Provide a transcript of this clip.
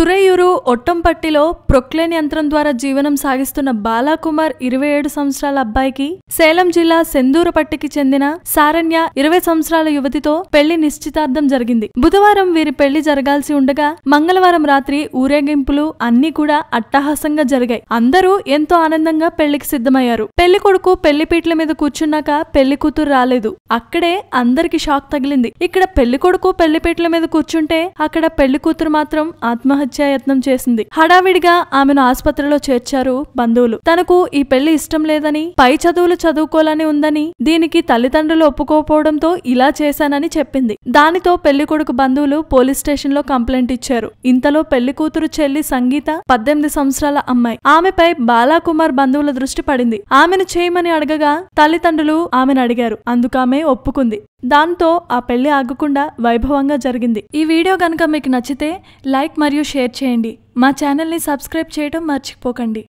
తురయూరు ఒట్టంపట్టిలో Poclain యంత్రం ద్వారా జీవనం సాగిస్తున్న బాలాకుమార్ 27 సంవత్సరాల అబ్బాయికి సేలం జిల్లా సెందూరపట్టికి చెందిన సారణ్య 20 సంవత్సరాల యువతితో పెళ్లి నిశ్చితార్థం జరిగింది. బుధవారం వీరి పెళ్లి జరగాల్సి ఉండగా మంగళవారం రాత్రి ఊరేగింపులు అన్నీ కూడా అట్టహాసంగా జరిగాయి. అందరూ ఎంతో ఆనందంగా పెళ్లికి సిద్ధమయ్యారు. పెళ్లి కొడుకు పెళ్లి పీటల మీద కూర్చున్నాక పెళ్లి కూతురు రాలేదు. అక్కడే అందరికి షాక్ తగిలింది. ఇక్కడ పెళ్లి కొడుకు పెళ్లి పీటల మీద కూర్చుంటే అక్కడ పెళ్లి కూతురు మాత్రం ఆత్మహత్యాయత్నం చేసింది. హడావిడిగా ఆమెను ఆసుపత్రిలో చేర్చారు బంధువులు. తనకు ఈ పెళ్లి ఇష్టం లేదని, పై చదువులు చదువుకోవాలని ఉందని, దీనికి తల్లిదండ్రులు ఒప్పుకోకపోవడంతో ఇలా చేశానని చెప్పింది. దానితో పెళ్లి కొడుకు బంధువులు పోలీస్ స్టేషన్ లో కంప్లైంట్ ఇచ్చారు. ఇంతలో పెళ్లి కూతురు చెల్లి సంగీత 18 సంవత్సరాల అమ్మాయి. ఆమెపై బాలాకుమార్ బంధువుల దృష్టి పడింది. ఆమెను చేయమని అడగగా తల్లిదండ్రులు ఆమెను అడిగారు. అందుకామె ఒప్పుకుంది. దాంతో ఆ పెళ్లి ఆగకుండా వైభవంగా జరిగింది. ఈ వీడియో గనుక మీకు నచ్చితే లైక్ మరియు షేర్ చేయండి. మా ఛానల్ని సబ్స్క్రైబ్ చేయడం మర్చిపోకండి.